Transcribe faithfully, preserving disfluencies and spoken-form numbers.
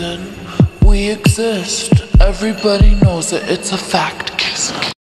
reason we exist. Everybody knows that it's a fact. Kiss.